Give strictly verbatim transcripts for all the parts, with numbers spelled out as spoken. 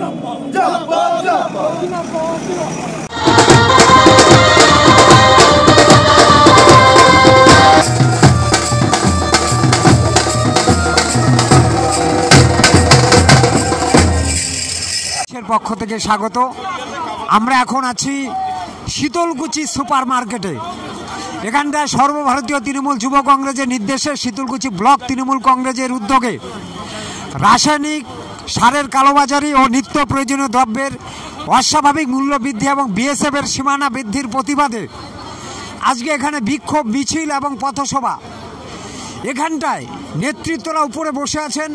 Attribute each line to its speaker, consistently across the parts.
Speaker 1: পক্ষ থেকে স্বাগত। আমরা এখন আছি শীতলকুচি সুপার মার্কেটে। এখানটায় সর্বভারতীয় তৃণমূল যুব কংগ্রেসের নির্দেশে শীতলকুচি ব্লক তৃণমূল কংগ্রেসের উদ্যোগে রাসায়নিক সারের কালোবাজারি ও নিত্য প্রয়োজনীয় দ্রব্যের অস্বাভাবিক মূল্য বৃদ্ধি এবং বিএসএফ এর সীমানা বৃদ্ধির প্রতিবাদে আজকে এখানে বিক্ষোভ মিছিল এবং পথসভা। এখানটায় নেতৃত্বরা উপরে বসে আছেন,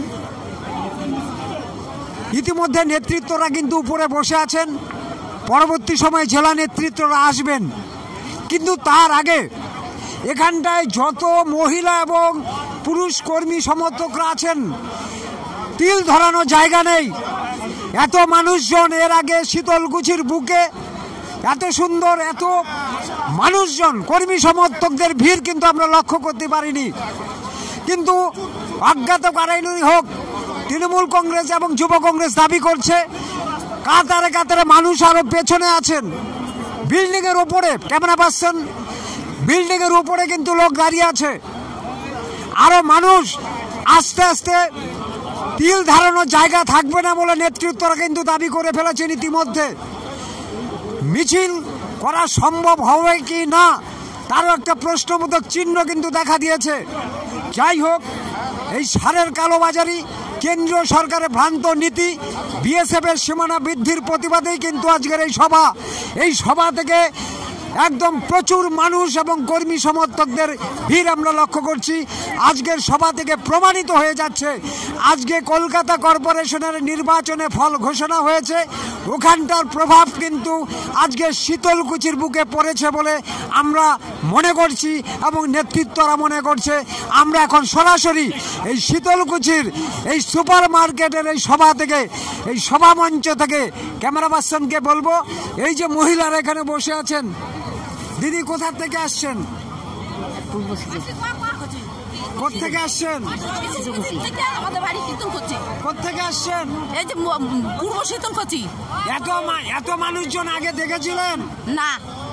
Speaker 1: ইতিমধ্যে নেতৃত্বরা কিন্তু উপরে বসে আছেন, পরবর্তী সময়ে জেলা নেতৃত্বরা আসবেন। কিন্তু তার আগে এখানটায় যত মহিলা এবং পুরুষ কর্মী সমর্থকরা আছেন, তিল ধরানো জায়গা নেই। এত মানুষজন এর আগে শীতলকুচির বুকে এত সুন্দর এত মানুষজন কর্মী সমর্থকদের ভিড় কিন্তু আমরা লক্ষ্য করতে পারিনি। কিন্তু অজ্ঞাত কারণেই হোক তৃণমূল কংগ্রেস এবং যুব কংগ্রেস দাবি করছে কাতারে কাতারে মানুষ আরো পেছনে আছেন। বিল্ডিং এর উপরে ক্যামেরা পাচ্ছেন, বিল্ডিং এর উপরে কিন্তু লোক দাঁড়িয়ে আছে। আরো মানুষ আস্তে আস্তে তিল ধারণার জায়গা থাকবে না বলে নেতৃত্বরা কিন্তু দাবি করে ফেলেছেন ইতিমধ্যে। মিছিল করা সম্ভব হবে কি না তারও একটা প্রশ্নবোধক চিহ্ন কিন্তু দেখা দিয়েছে। যাই হোক, এই সারের কালোবাজারি, কেন্দ্রীয় সরকারের ভ্রান্ত নীতি, বিএসএফ এর সীমানা বৃদ্ধির প্রতিবাদেই কিন্তু আজকের এই সভা। এই সভা থেকে একদম প্রচুর মানুষ এবং কর্মী সমর্থকদের ভিড় আমরা লক্ষ্য করছি। আজকের সভা থেকে প্রমাণিত হয়ে যাচ্ছে আজকে কলকাতা কর্পোরেশনের নির্বাচনে ফল ঘোষণা হয়েছে, ওখানটার প্রভাব কিন্তু আজকে শীতলকুচির বুকে পড়েছে বলে আমরা মনে করছি এবং নেতৃত্বরা মনে করছে। আমরা এখন সরাসরি এই শীতলকুচির এই সুপার মার্কেটের এই সভা থেকে, এই সভা মঞ্চ থেকে ক্যামেরা পার্সনকে বলবো, এই যে মহিলারা এখানে বসে আছেন, দিদি কোথা থেকে আসছেন? কোথেকে আসছেন? কোথেকে আসছেন?
Speaker 2: এই যে পূর্ব শীতলকুচি।
Speaker 1: এত এত মানুষজন আগে দেখেছিলেন
Speaker 2: না?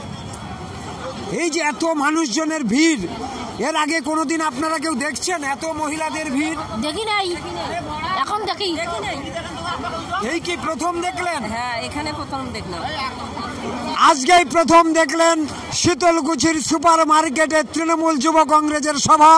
Speaker 1: এই যে এত মানুষজনের ভিড়, এর আগে কোনোদিন আপনারা কেউ দেখছেন এত মহিলাদের ভিড়?
Speaker 2: দেখি নাই, এখন দেখি।
Speaker 1: এই কি প্রথম দেখলেন?
Speaker 2: হ্যাঁ, এখানে প্রথম দেখলাম।
Speaker 1: আজকেই প্রথম দেখলেন শীতলকুচির সুপার মার্কেটে তৃণমূল যুব কংগ্রেসের সভা।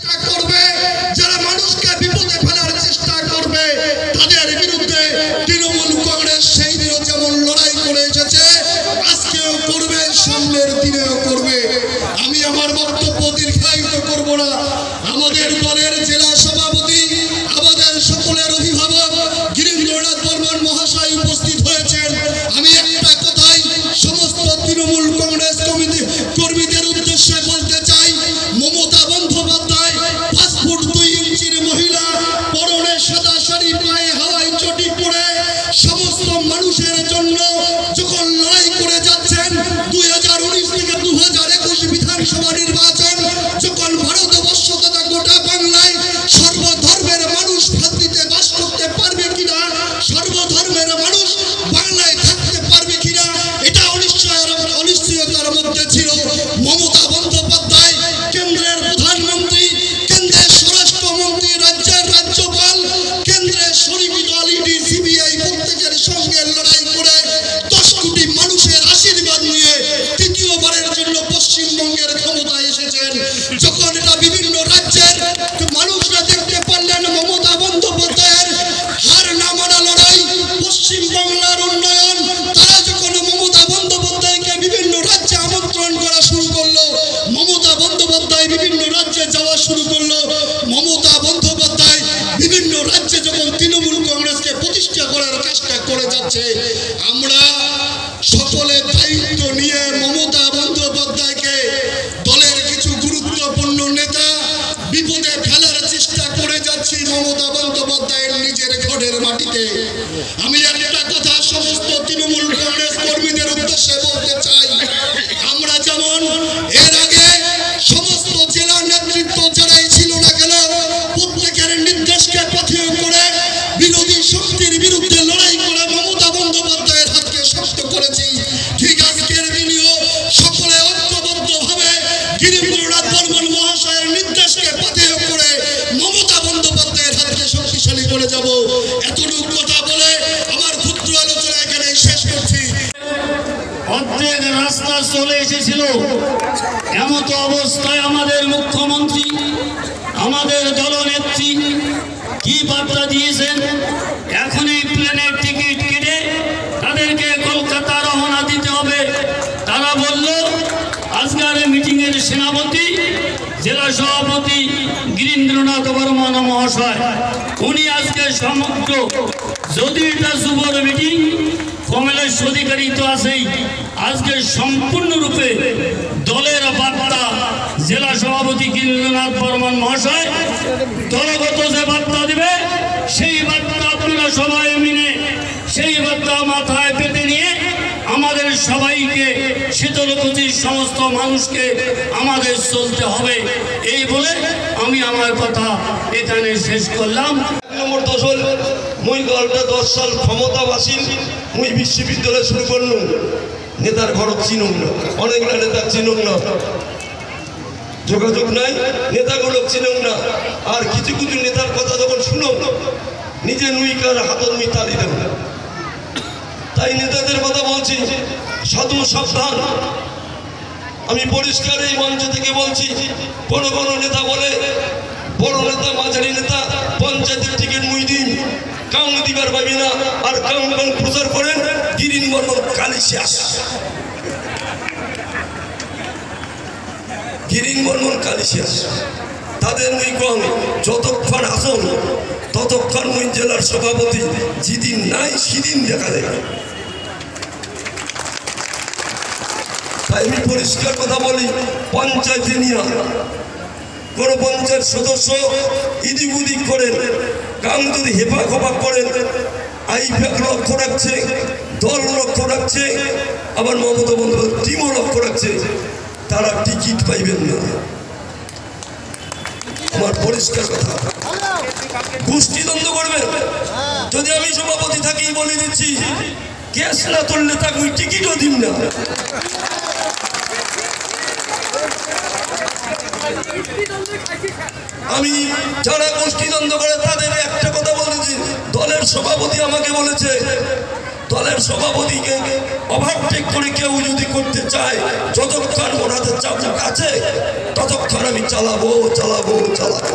Speaker 3: যারা মানুষকে বিপদে ফেলার চেষ্টা করবে তাদের বিরুদ্ধে তৃণমূল কংগ্রেস সেই দিনও যেমন লড়াই করে এসেছে, আজকেও করবে, সামনের দিনেও করবে। আমি আমার বক্তব্য দীর্ঘায়িত করব না। আমাদের দলের জেলা সভাপতি, আমাদের সকলের অভিভাবক গিরীন্দ্রনাথ বর্মন মহাশয় উপস্থিত হয়েছেন। আমি একটা কথাই সমস্ত তৃণমূল কংগ্রেস কমিটি কর্মীদের উদ্দেশ্যে বলতে চাই, মমতা বন্দ্যোপাধ্যায় পাঁচ ফুট দুই ইঞ্চির মহিলা, পরনে সাদা শাড়ি, পায়ে হাওয়াই চটি পরে সমস্ত মানুষের জন্য যখন লড়াই করে যাচ্ছেন, দুই হাজার উনিশ থেকে দু হাজার একুশ বিধানসভা নির্বাচন যখন ভারতবর্ষ তথা গোটা বাংলায় সর্বধর্মের মানুষ শান্তিতে বাস করতে পারবে কিনা, সর্বধর্মের মানুষ বাংলায় থাকতে পারবে কিনা, এটা অনিশ্চয় অনিশ্চয়তার মধ্যে ছিল। মমতা বন্দ্যোপাধ্যায় কেন্দ্রের প্রধানমন্ত্রী, কেন্দ্রের স্বরাষ্ট্রমন্ত্রী, রাজ্যের রাজ্যপাল, কেন্দ্রের শরিক দল ইডি সিবিআই প্রত্যেকের সঙ্গে লড়াই করে দশ কোটি মানুষের আশীর্বাদ নিয়ে তৃতীয়বারের জন্য পশ্চিমবঙ্গের ক্ষমতায় এসেছেন। যখন এটা বিভিন্ন রাজ্যের মানুষরা দেখতে পারলেন মমতা বন্দ্যোপাধ্যায়ের হার না মানা লড়াই, পশ্চিমবাংলার উন্নয়ন, তারা যখন মমতা বন্দ্যোপাধ্যায়কে বিভিন্ন রাজ্যে আমন্ত্রণ করা শুরু করলো, মমতা বন্দ্যোপাধ্যায় বিভিন্ন রাজ্যে যাওয়া শুরু করলো, মমতা বন্দ্যোপাধ্যায় বিভিন্ন রাজ্যে যখন তৃণমূল কংগ্রেসকে প্রতিষ্ঠা করার চেষ্টা করে যাচ্ছে, আমরা সকলে দায়িত্ব নিয়ে মমতা বন্দ্যোপাধ্যায়কে দলের কিছু গুরুত্বপূর্ণ নেতা বিপদে ফেলার চেষ্টা করে যাচ্ছি মমতা বন্দ্যোপাধ্যায়ের নিজের ঘরের মাটিতে। আমি একটা কথা সমস্ত তৃণমূল কংগ্রেস কর্মীদের উদ্দেশ্যে বলতে চাই, আমরা যেমন এর আগে সমস্ত জেলা নেতৃত্ব যারাই ছিল না কেন প্রত্যেকের নির্দেশকে পথে করে বিরোধী শক্তির বিরুদ্ধে লড়াই করে মমতা গিরীন্দ্রনাথ বর্মন মহাশয়ের নির্দেশকে পাথেয় করে মমতা বন্দ্যোপাধ্যায়ের হাতকে শক্তিশালী করে যাব। এতটুকু কথা বলে আমার ক্ষুদ্র আলোচনা এখানে শেষ করছি।
Speaker 4: অর্ধেক রাস্তা চলে এসেছিল, এমত অবস্থায় আমাদের মুখ্যমন্ত্রী, আমাদের দলনেত্রী কি বার্তা দিয়েছেন? এখনই প্লেনের টিকিট কেটে তাদেরকে কলকাতা রওনা দিতে হবে। তারা বলল আজকের মিটিংয়ের সেনাপতি জেলা সভাপতি গিরীন্দ্রনাথ বর্মন মহাশয়, উনি আজকে সমগ্র, যদি এটা যুবর মিটিং, কমলেশ অধিকারী তো আছেই, আজকে সম্পূর্ণরূপে দলের বার্তা জেলা সভাপতি গিরীন্দ্রনাথ বর্মন মহাশয় দলগত যে বার্তা দিবে সেই বার্তা আপনারা সবাই মিলে সেই বার্তা মাথায় পেতে নিয়ে আমাদের সবাইকে শীতলকুচির সমস্ত মানুষকে আমাদের চলতে হবে। এই বলে আমি আমার কথা এখানে শেষ করলাম।
Speaker 5: নম্বর দশ হল মুই গল্পে দশ সাল ক্ষমতাবাসী মুই বিশ্ববিদ্যালয় শুরু করলু। নেতার ঘর চিনুক না, অনেকগুলো নেতা চিনুক না, যোগাযোগ নাই, নেতাগুলো চিনুক না। আর কিছু কিছু নেতার কথা যখন শুনো নিজে নুইকার হাতত নুই তালি দেব। তাই নেতাদের কথা বলছি, সাধু সাবধান। আমি পরিষ্কার এই মঞ্চ থেকে বলছি, কোনো কোনো নেতা বলে বড় নেতা, মাঝারি নেতা, পঞ্চায়েতের টিকিট মুই দিন, কাউ দিবার পাবি না। আর কাউ কাউ প্রচার করেন গিরিন বর্মন কালি শেষ, গিরিন বর্মন কালি শেষ। তাদের মুই কম যতক্ষণ আসন ততক্ষণ মুই জেলার সভাপতি, যেদিন নাই সেদিন দেখা দেবে। তাই আমি পরিষ্কার কথা বলি, পঞ্চায়েতে নিয়ে কোন পঞ্চায়েত সদস্য ইদিক উদিক করেন, কাম যদি হেফা খোপা করেন, আইফ্যাক লক্ষ্য রাখছে, দল লক্ষ্য রাখছে, আবার মমতা বন্দ্যোপাধ্যায় টিমও লক্ষ্য রাখছে, তারা টিকিট পাইবেন না। আমার পরিষ্কার কথা, গোষ্ঠী দ্বন্দ্ব করবেন। যদি আমি সভাপতি থাকি বলে দিচ্ছি, কেস না তুললে তাকে টিকিটও দিন না। আমি যারা গোষ্ঠী দ্বন্দ্ব করে তাদের একটা কথা বলেছি, দলের সভাপতি আমাকে বলেছে, দলের সভাপতিকে ওভারটেক করে কেউ যদি করতে চায়, যতক্ষণ ওনাদের চাবুক আছে ততক্ষণ আমি চালাবো চালাবো চালাবো।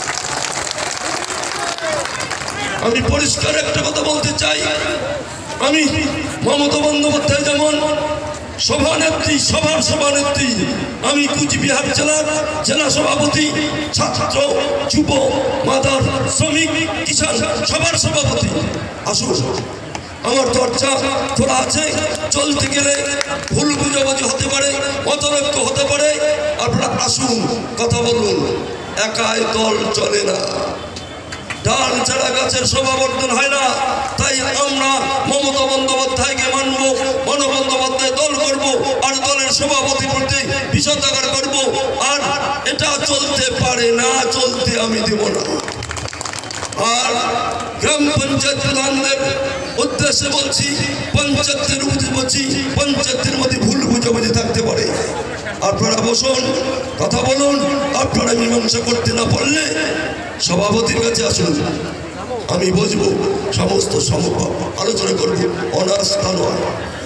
Speaker 5: আমি পরিষ্কার একটা কথা বলতে চাই, আমি মমতা বন্দ্যোপাধ্যায় যেমন সভানেত্রী, সভার সভানেত্রী, আমি কুচবিহার জেলার জেলা সভাপতি, ছাত্র, যুব, মাদার, শ্রমিক, কিষাণ সবার সভাপতি। আসুন, আমার দরজা খোলা আছে। চলতে গেলে ভুল বুঝাবুঝি হতে পারে, মতনৈক্য হতে পারে, আপনারা আসুন, কথা বলুন। একাই দল চলে না, ডাল ছাড়া গাছের শোভাবর্ধন হয় না। তাই আমরা মমতা বন্দ্যোপাধ্যায়কে মানব, মন বন্দ্যোপাধ্যায় দল করব, আর দলের সভাপতি প্রতি বিষোদ্গার করব। আর এটা চলতে পারে না, চলতে আমি দেব না। আর গ্রাম পঞ্চায়েত প্রধানদের উদ্দেশ্যে বলছি, পঞ্চায়েতের বলছি, পঞ্চায়েতের মধ্যে ভুল বুঝাবুঝি থাকতে পারে। আপনারা বসুন, কথা বলুন। আপনারা মীমাংসা করতে না পারলে সভাপতির কাছে আসুন, আমি বুঝবো, সমস্ত সম্ভব আলোচনা করব, অনার্স নয়।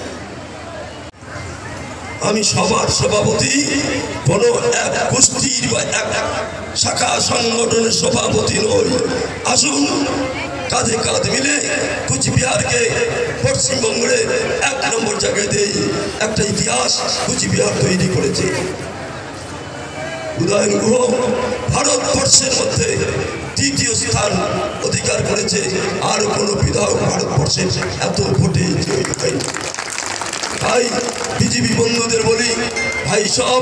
Speaker 5: আমি সবার সভাপতি, কোনো এক গোষ্ঠীর বা এক শাখা সংগঠনের সভাপতি নই। আসুন, কাঁধে কাঁধ মিলে কুচবিহারকে পশ্চিমবঙ্গের এক নম্বর জায়গায় দেই। একটা ইতিহাস কুচবিহার তৈরি করেছে। উদয়ন গুহ ভারতবর্ষের মধ্যে দ্বিতীয় স্থান অধিকার করেছে, আর কোনো বিধায়ক ভারতবর্ষে এত ভোটে জয়ী হয়নি। তাই বিজেপি বন্ধুদের বলি, ভাই সব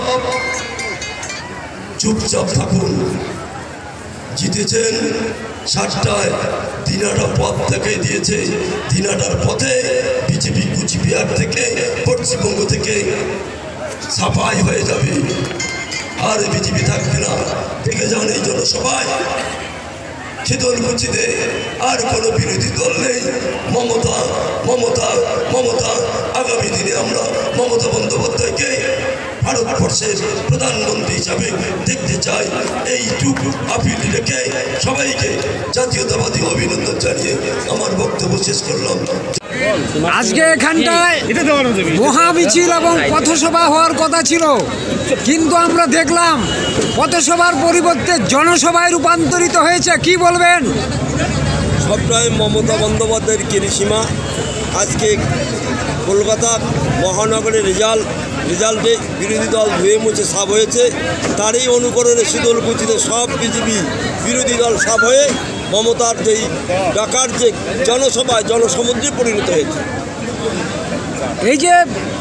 Speaker 5: চুপচাপ থাকুন। জিতেছেন সাতটায়, দিনাটা পথ থেকে দিয়েছে, দিনাটার পথে বিজেপি কুচবিহার থেকে, পশ্চিমবঙ্গ থেকে সাফাই হয়ে যাবে, আর বিজেপি থাকবে না। দেখে যান, এই জন্য সবাই শীতলকুচিতে আর কোনো বিরোধী দল নেই। মমতা মমতা মমতা আগামী দিনে আমরা মমতা বন্দ্যোপাধ্যায়কে ভারতবর্ষের প্রধানমন্ত্রী হিসাবে দেখতে চাই। এইটুকু আপিল রেখে সবাইকে জাতীয়তাবাদী অভিনন্দন জানিয়ে আমার বক্তব্য শেষ করলাম।
Speaker 1: আজকে এখানটায় মহামিছিল এবং পথসভা হওয়ার কথা ছিল, কিন্তু আমরা দেখলাম পথসভার পরিবর্তে জনসভায় রূপান্তরিত হয়েছে। কি বলবেন?
Speaker 6: সবটাই মমতা বন্দ্যোপাধ্যায়ের কিরিসীমা। আজকে কলকাতা মহানগরের রেজাল্ট রেজাল্টে বিরোধী দল ধুয়ে মুছে সাফ হয়েছে। তারই অনুকরণে শীতলকুচিতে সব বিজেপি বিরোধী দল সাফ হয়ে মমতার যেই ডাকার যে জনসভায় জনসমুদ্রে পরিণত হয়েছে।
Speaker 1: এই যে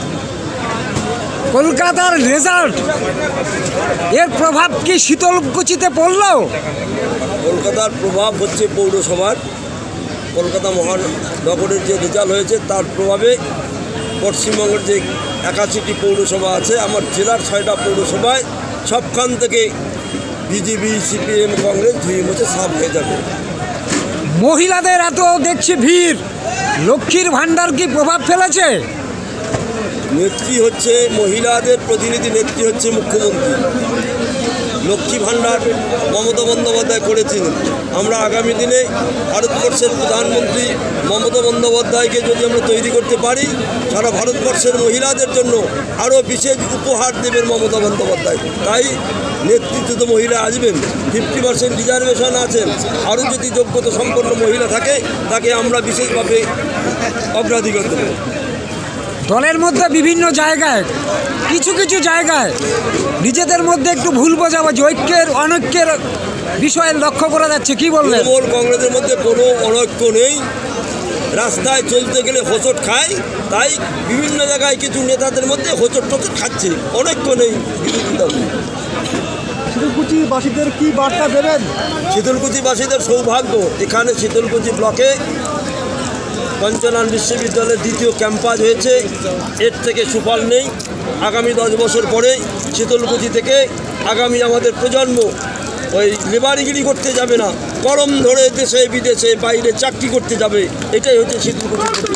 Speaker 1: কলকাতার রেজাল্ট, এর প্রভাব কি শীতলকুচিতে পড়ল?
Speaker 6: কলকাতার প্রভাব হচ্ছে পৌরসভার, কলকাতা মহানগরের যে রেজাল্ট হয়েছে তার প্রভাবে পশ্চিমবঙ্গের যে একাশিটি পৌরসভা আছে, আমার জেলার ছয়টা পৌরসভায় সবখান থেকে বিজেপি সিপিএম কংগ্রেস ধুয়ে মুছে সাফ হয়ে যাবে।
Speaker 1: মহিলাদের এত দেখছি ভিড়, লক্ষ্মীর ভাণ্ডার কি প্রভাব ফেলেছে?
Speaker 6: নেত্রী হচ্ছে মহিলাদের প্রতিনিধি, নেত্রী হচ্ছে মুখ্যমন্ত্রী। লক্ষ্মী ভাণ্ডার মমতা বন্দ্যোপাধ্যায় করেছিলেন। আমরা আগামী দিনে ভারতবর্ষের প্রধানমন্ত্রী মমতা বন্দ্যোপাধ্যায়কে যদি আমরা তৈরি করতে পারি, সারা ভারতবর্ষের মহিলাদের জন্য আরও বিশেষ উপহার দেবেন মমতা বন্দ্যোপাধ্যায়। তাই নেতৃত্বে মহিলা আসবেন, ফিফটি পার্সেন্ট রিজার্ভেশন আছেন, আরও যদি যোগ্যতা সম্পন্ন মহিলা থাকে তাকে আমরা বিশেষভাবে অগ্রাধিকার দেব।
Speaker 1: দলের মধ্যে বিভিন্ন জায়গায় কিছু কিছু জায়গায় নিজেদের মধ্যে একটু ভুল বোঝাবুঝি, ঐক্যের অনৈক্যের বিষয়ে লক্ষ্য করা যাচ্ছে। কি বললেন?
Speaker 6: তৃণমূল কংগ্রেসের মধ্যে কোনো অনৈক্য নেই, রাস্তায় চলতে গেলে হোঁচট খায়, তাই বিভিন্ন জায়গায় কিছু নেতাদের মধ্যে হোঁচট টোচট খাচ্ছে, অনৈক্য নেই বিরোধী দল।
Speaker 1: শীতলকুচিবাসীদের কি বার্তা দেবেন?
Speaker 6: শীতলকুচিবাসীদের সৌভাগ্য, এখানে শীতলকুচি ব্লকে পঞ্চনান বিশ্ববিদ্যালয়ের দ্বিতীয় ক্যাম্পাস হয়েছে, এর থেকে সুফল নেই। আগামী দশ বছর পরে শীতলকুচি থেকে আগামী আমাদের প্রজন্ম ওই লেবারিগিরি করতে যাবে না, করম ধরে দেশে বিদেশে বাইরে চাকরি করতে যাবে। এটাই হচ্ছে শীতলকুচি।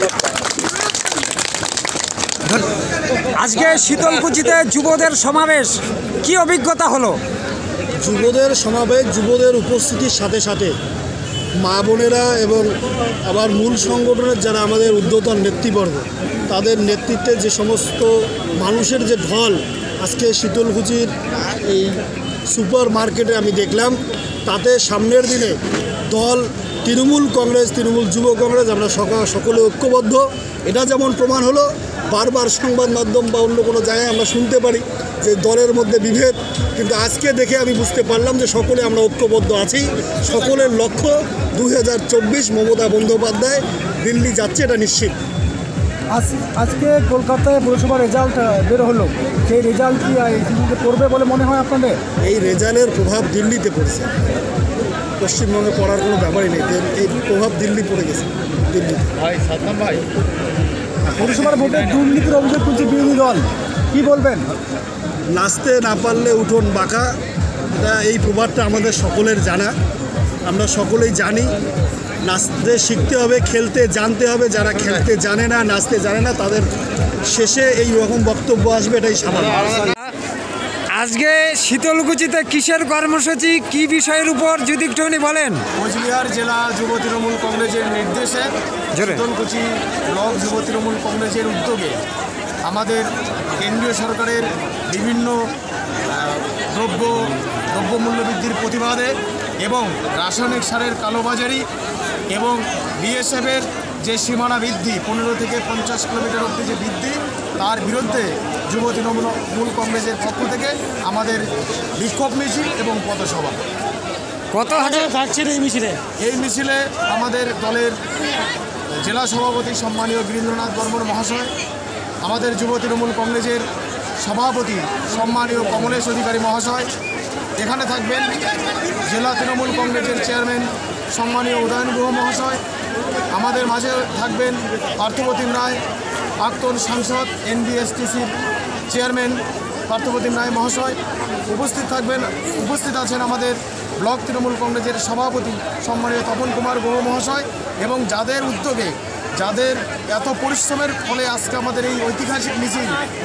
Speaker 1: আজকে শীতলকুচিতে যুবদের সমাবেশ, কি অভিজ্ঞতা হলো?
Speaker 7: যুবদের সমাবেশ, যুবদের উপস্থিতির সাথে সাথে মা বোনেরা এবং আবার মূল সংগঠনের যারা আমাদের ঊর্ধ্বতন নেতৃবর্গ, তাদের নেতৃত্বে যে সমস্ত মানুষের যে ঢল আজকে শীতলকুচির এই সুপার মার্কেটে আমি দেখলাম, তাতে সামনের দিনে দল তৃণমূল কংগ্রেস, তৃণমূল যুব কংগ্রেস আমরা সকলে ঐক্যবদ্ধ। এটা যেমন প্রমাণ হলো, বারবার সংবাদ মাধ্যম বা অন্য কোনো জায়গায় আমরা শুনতে পারি যে দলের মধ্যে বিভেদ, কিন্তু আজকে দেখে আমি বুঝতে পারলাম যে সকলে আমরা ঐক্যবদ্ধ আছি। সকলের লক্ষ্য দুই হাজার চব্বিশ মমতা বন্দ্যোপাধ্যায় দিল্লি যাচ্ছে, এটা নিশ্চিত।
Speaker 8: আজ আজকে কলকাতায় পৌরসভার রেজাল্ট বের হলো, সেই রেজাল্ট কি দিল্লিতে পড়বে বলে মনে হয় আপনাদের?
Speaker 7: এই রেজাল্টের প্রভাব দিল্লিতে পড়ছে, পশ্চিমবঙ্গে পড়ার কোনো ব্যাপারই নেই। এই প্রভাব দিল্লি পড়ে গেছে, দিল্লি।
Speaker 8: ভাই সাদমান ভাই, পৌরসভার ভোটে দুর্নীতির অভিযোগ তুলছে বিরোধী দল, কি বলবেন?
Speaker 7: নাচতে না পারলে উঠোন বাঁকা, এটা এই প্রভাবটা আমাদের সকলের জানা, আমরা সকলেই জানি। নাচতে শিখতে হবে, খেলতে জানতে হবে। যারা খেলতে জানে না, নাচতে জানে না, তাদের শেষে এই রকম বক্তব্য আসবে, এটাই স্বাভাবিক।
Speaker 1: আজকে শীতলকুচিতে কিসের কর্মসূচি, কি বিষয়ের উপর যদি একটুখানি বলেন?
Speaker 9: কোচবিহার জেলা যুব তৃণমূল কংগ্রেসের নির্দেশে শীতলকুচি ব্লক যুব তৃণমূল কংগ্রেসের উদ্যোগে আমাদের কেন্দ্রীয় সরকারের বিভিন্ন দ্রব্য দ্রব্যমূল্য বৃদ্ধির প্রতিবাদে এবং রাসায়নিক সারের কালোবাজারি এবং বিএসএফের যে সীমানা বৃদ্ধি পনেরো থেকে পঞ্চাশ কিলোমিটার অবধি যে বৃদ্ধি, তার বিরুদ্ধে যুব তৃণমূল কংগ্রেসের পক্ষ থেকে আমাদের বিক্ষোভ মিছিল এবং পথসভা।
Speaker 1: কত হাজার থাকছে এই মিছিলে?
Speaker 9: এই মিছিলে আমাদের দলের জেলা সভাপতি সম্মানীয় গিরীন্দ্রনাথ বর্মন মহাশয়, আমাদের যুব তৃণমূল কংগ্রেসের সভাপতি সম্মানীয় কমলেশ অধিকারী মহাশয় এখানে থাকবেন, জেলা তৃণমূল কংগ্রেসের চেয়ারম্যান সম্মানীয় উদয়ন গুহ মহাশয়, আমাদের মাঝে থাকবেন পার্থপ্রতিম রায়, প্রাক্তন সাংসদ এনবিএসটিসির চেয়ারম্যান পার্থপ্রতিম রায় মহাশয়, উপস্থিত থাকবেন উপস্থিত আছেন আমাদের ব্লক তৃণমূল কংগ্রেসের সভাপতি সম্মানীয় তপন কুমার গুহ মহাশয়, এবং যাদের উদ্যোগে, যাদের এত পরিশ্রমের ফলে আজকে আমাদের এই ঐতিহাসিক মিছিল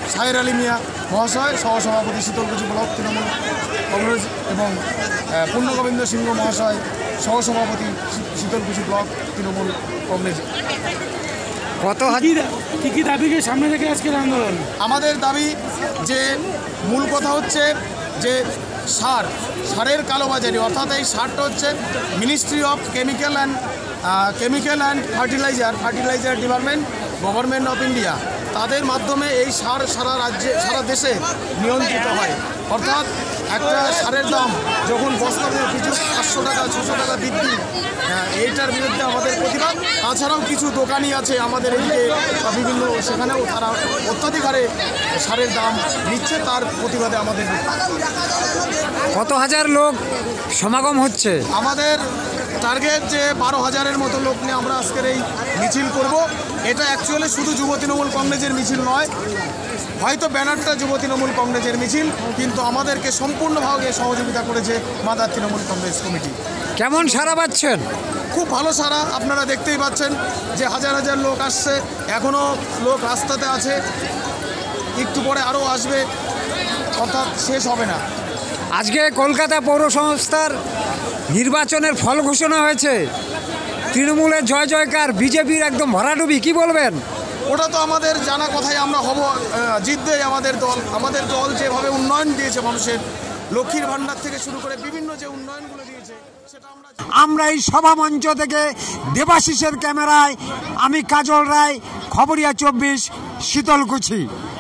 Speaker 9: সাহের আলী মিয়া মহাশয়, সহসভাপতি শীতলকুচি ব্লক তৃণমূল কংগ্রেস, এবং পূর্ণগোবিন্দ সিংহ মহাশয়, সহসভাপতি শীতলকুচি ব্লক তৃণমূল কংগ্রেস।
Speaker 1: কত
Speaker 10: কি কি দাবিকে সামনে রেখে আজকের আন্দোলন?
Speaker 9: আমাদের দাবি যে মূল কথা হচ্ছে যে সার সারের কালোবাজারি, অর্থাৎ এই সারটা হচ্ছে ministry of chemical and chemical and fertiliser fertiliser department government of India, তাদের মাধ্যমে এই সার সারা রাজ্যে সারা দেশে নিয়ন্ত্রিত হয়। অর্থাৎ একটা সারের দাম যখন বস্তা কিছু পাঁচশো টাকা ছশো টাকা বৃদ্ধি, এইটার বিরুদ্ধে আমাদের প্রতিবাদ। তাছাড়াও কিছু দোকানি আছে আমাদের এদিকে বিভিন্ন, সেখানেও তারা অত্যাধিক হারে সারের দাম নিচ্ছে, তার প্রতিবাদে আমাদের।
Speaker 1: কত হাজার লোক সমাগম হচ্ছে?
Speaker 9: আমাদের টার্গেট যে বারো হাজারের মতো লোক নিয়ে আমরা আজকের এই মিছিল করব। এটা অ্যাকচুয়ালি শুধু যুব তৃণমূল কংগ্রেসের মিছিল নয়, হয়তো ব্যানারটা যুব তৃণমূল কংগ্রেসের মিছিল, কিন্তু আমাদেরকে সম্পূর্ণভাবে সহযোগিতা করেছে মাদার তৃণমূল কংগ্রেস কমিটি।
Speaker 1: কেমন সাড়া পাচ্ছেন?
Speaker 9: খুব ভালো সাড়া, আপনারা দেখতেই পাচ্ছেন যে হাজার হাজার লোক আসছে, এখনও লোক রাস্তাতে আছে, একটু পরে আরও আসবে, অর্থাৎ শেষ হবে না।
Speaker 1: আজকে কলকাতা পৌর সংস্থার নির্বাচনের ফল ঘোষণা হয়েছে, তৃণমূলের জয় জয়কার, বিজেপির একদম ভরাডুবি, কি বলবেন?
Speaker 9: ওটা তো আমাদের জানা কথাই, আমরা হব জিতবেই আমাদের দল। আমাদের দল যেভাবে উন্নয়ন দিয়েছে মানুষের, লক্ষ্মীর ভাণ্ডার থেকে শুরু করে বিভিন্ন যে উন্নয়নগুলো দিয়েছে, সেটা আমরা
Speaker 1: আমরা এই সভা মঞ্চ থেকে দেবাশিসের ক্যামেরায় আমি কাজল রায়, খবরিয়া চব্বিশ, শীতলকুচি।